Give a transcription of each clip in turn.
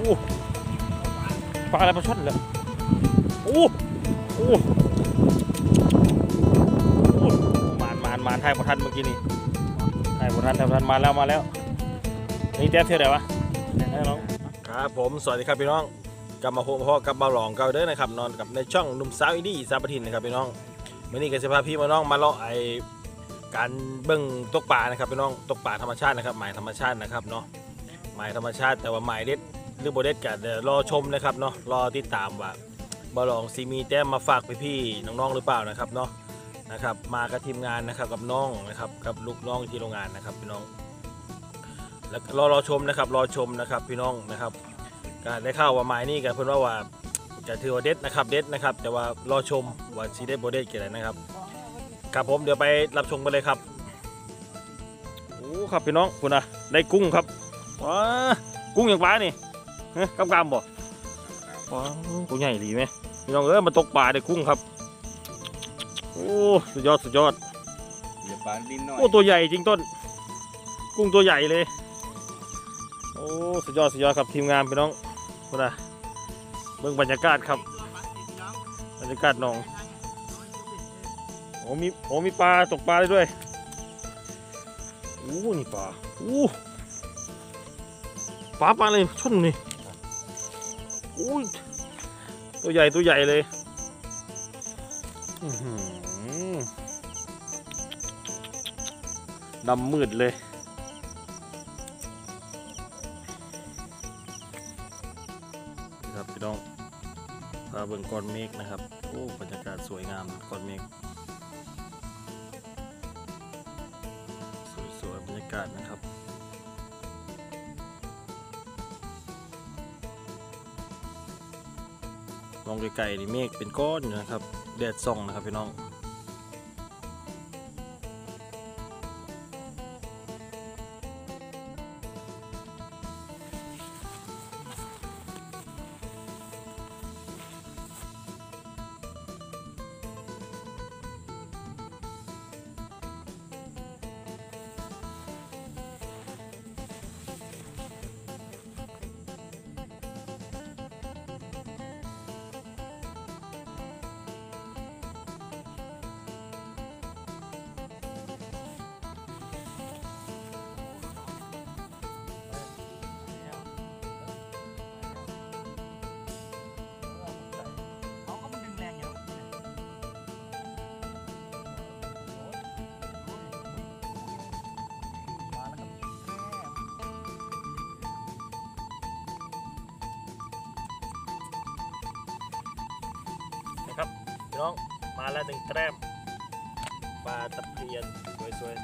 ปลาอะไรมาช่อนเลยโอ้มานไทยพอทันเมื่อกี้นี่ไทยพอทันมาแล้วนี่แจ๊บเท่าไหร่วะน้องครับผมสวัสดีครับพี่น้องกลับมาพบกับเบาหลองเก่าเด้อนะครับนอนกับในช่องหนุ่มสาวอินดี้สาวปทินนะครับพี่น้องวันนี้ก็จะพาพี่มาน้องมาเลาะการเบิ่งตกปลานะครับพี่น้องตกปลาธรรมชาตินะครับหมายธรรมชาตินะครับเนาะหมายธรรมชาติแต่ว่าหมายเด็ดหรือโบเด็ดกันเดี๋ยวรอชมนะครับเนาะรอติดตามว่าเบาหลองซีมีแต้มมาฝากพี่ๆน้องๆหรือเปล่านะครับเนาะนะครับมากับทีมงานนะครับกับน้องนะครับกับลูกน้องที่โรงงานนะครับพี่น้องแล้วรอชมนะครับรอชมนะครับพี่น้องนะครับก็ได้ข่าวว่าหมายนี่กันเพื่อนว่าจะถือว่าเด็ดนะครับเด็ดนะครับแต่ว่ารอชมว่าซีเด็ดโบเด็ดกี่อะไรนะครับครับผมเดี๋ยวไปรับชมกันเลยครับโอ้ครับพี่น้องคุณนะได้กุ้งครับว้ากุ้งอย่างปลานี่กำกำบ่ว้าตัวใหญ่ดีไหมพี่น้องมาตกปลาได้กุ้งครับโอ้สุดยอดโอ้ตัวใหญ่จริงต้นกุ้งตัวใหญ่เลยโอ้สุดยอดครับทีมงานพี่น้องคุณนะเบื้องบรรยากาศครับบรรยากาศหนองมีปลาตกปลาได้ด้วยนี่ปลาปลาเลยช่อนนี่ตัวใหญ่เลยดำมืดเลยครับพี่น้องพาเบิ่งก้อนเมฆนะครับบรรยากาศสวยงามก้อนเมฆสวยบรรยากาศนะครับมองไกลๆนี่เมฆเป็นก้อนอยู่นะครับแดดส่องนะครับพี่น้องครับพี่น้องมาแล้ว1แต้มปลาตะเพียนสวย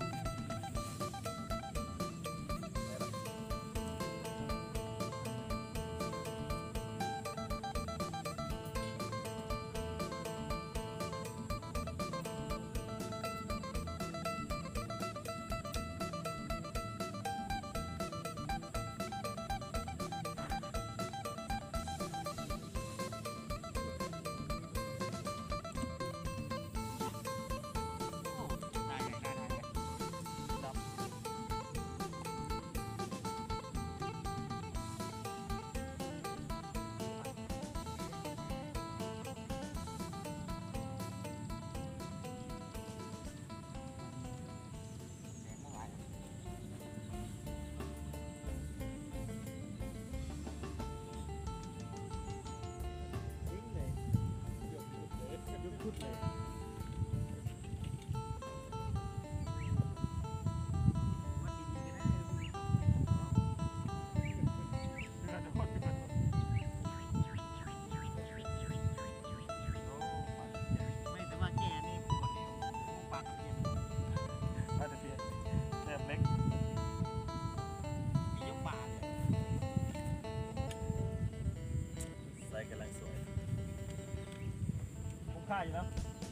ค่าอยู่นะ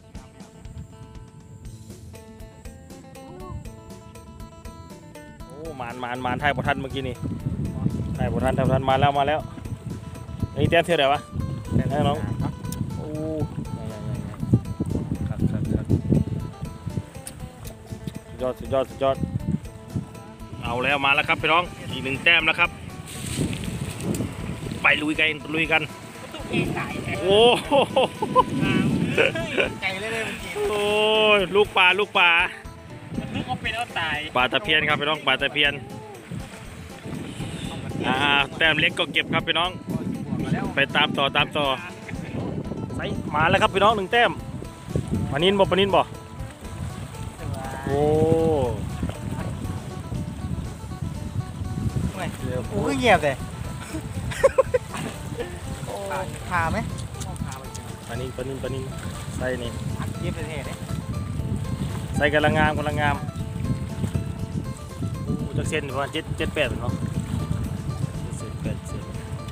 มานไทยพอทันเมื่อกี้นี่ไทยพอทันมาแล้วนี่แจ๊บเท่าไหร่วะน้องสุดยอดเอาแล้วมาแล้วครับพี่น้องอีก1แต้มแล้วครับไปลุยกันตุ๊กเองไก่โอ้ไก่เลยมันกินโอ้ยลูกปลานึกเอาเป็นเอาตายปลาตะเพียนครับพี่น้องปลาตะเพียนแต้มเล็กก็เก็บครับพี่น้องไปตามต่อใส่มาแล้วครับพี่น้อง1 แต้มปลานินบ่โอ้โอ้เงียบเลยพาไหมปลานินใส่นี่เย็บประเทศเลยใส่กำลังงามจากเส้นประมาณ7-8เนาะ7-8 เส้น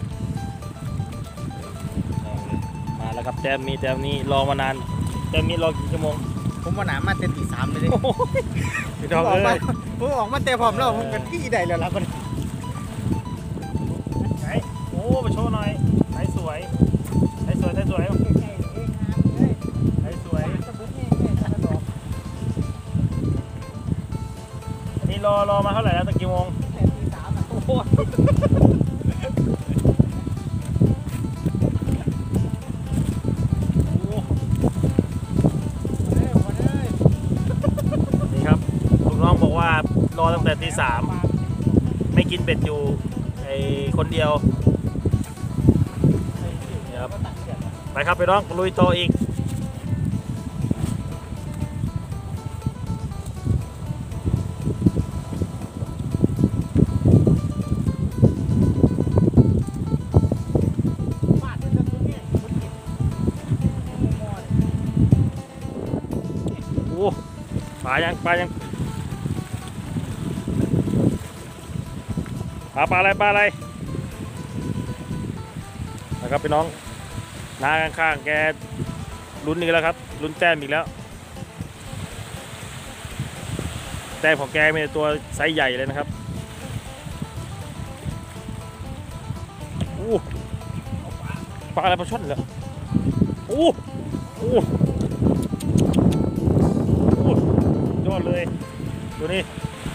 มาแล้วครับแต้มนี้รอมานานแต้มนี้รอกี่ชั่วโมงผมมาหนามาเต็มตี 3เลยพี่น้องเลยผมออกมาเตะพร้อมแล้วผมกันที่ใดแล้วล่ะคนไหนโอ้ไปโชว์หน่อยไหนสวยอันนี้รอมาเท่าไหร่แล้วตั้งกี่โมงตี 3โอ้โหนี่ครับลูกน้องบอกว่ารอตั้งแต่ตี 3ไม่กินเบ็ดอยู่คนเดียวไปครับไปน้องลุยต่ออีกโอ้ปลายังปลาอะไรนะครับพี่น้องน้าข้างๆแกลุ้นอีกแล้วครับลุ้นแต้มอีกแล้วแต้มของแกมีตัวไซส์ใหญ่เลยนะครับปลาอะไรปลาช่อนเหรอยอดเลยตัวนี้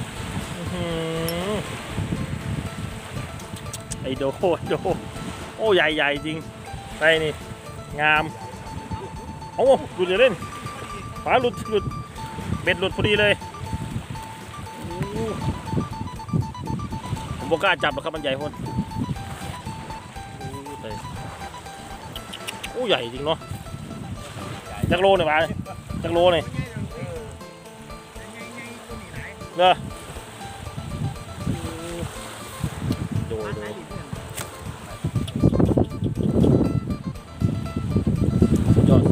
ไอโดโอ้ใหญ่จริงไปนี่งามโอ้หลุดเล่นปลาหลุดเบ็ดหลุดพอดีเลยผมบอกกล้าจับหรอกครับมันใหญ่โคตรโอ้ใหญ่จริงเนาะจักโลเนี่ยปลาจักโลเนี่ยเนอะดูยอด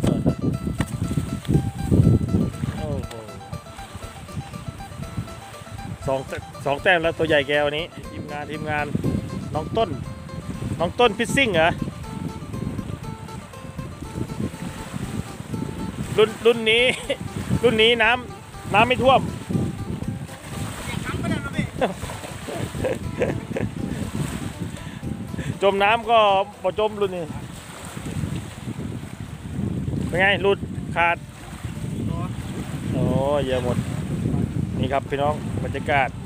โอ้โหสองแต้มแล้วตัวใหญ่แกวันนี้ทีมงานน้องต้นพิซซิ่งเหรอรุ่นนี้น้ำไม่ท่วมจมน้ำก็พอจมรุ่นนี้เป็นไงหลุดขาดโอ้เยอะหมดนี่ครับพี่น้องบรรยากาศ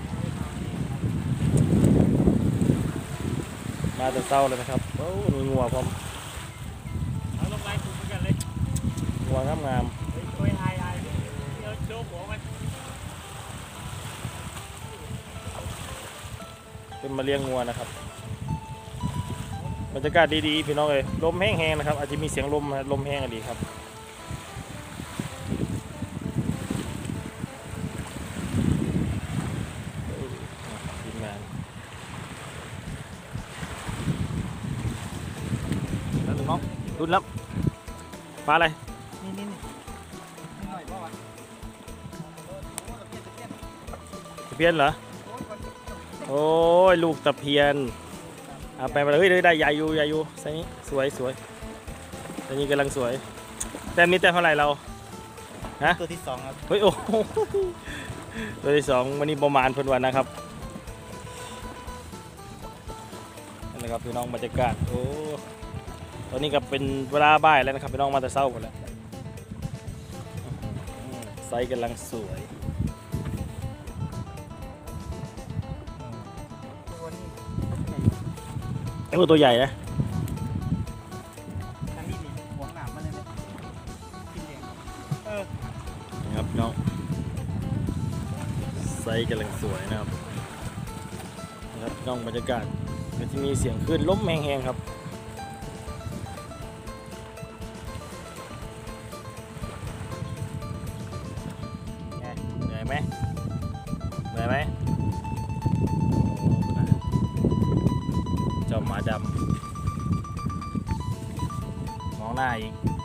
มาแต่เศร้าเลยนะครับโอ้มีงัวพร้อมเอาลงไล่ปุ๊บกันเลยงัวงามช่วยไอ้เดี๋ยวโชว์หัวมันเป็นมาเลี้ยงงัวนะครับบรรยากาศดีๆพี่น้องเลยลมแห้งๆนะครับอาจจะมีเสียงลมแห้งดีครับทีมงานแล้วน้องรุ่นแล้วปลาอะไรนี่ตะเพียนเหรอโอ้ยลูกตะเพียนไปมาเลยได้ใหญ่อยู่ไซนี้สวยไซนี้กำลังสวยแต้มนี้แต้มเท่าไหร่เราฮะตัวที่ 2ครับเฮ้ยโอ้ตัวที่ 2วันนี้ประมาณพันวันนะครับนี่แหละครับพี่น้องบรรยากาศโอ้ตอนนี้ก็เป็นเวลาบ่ายแล้วนะครับพี่น้องมาแต่เช้าหมดแล้วไซส์กำลังสวยไอ้พวกตัวใหญ่นะทางนี้นี่หัวหนามมันเลยนะกินเองเออนะครับน้องไซส์กำลังสวยนะครับนะครับน้องบรรยากาศก็จะมีเสียงคลื่นล้มแห้งๆครับไงเหนื่อยไหมเหนื่อยไหมโอ้เจ้าหมาดำมองหน้าอีก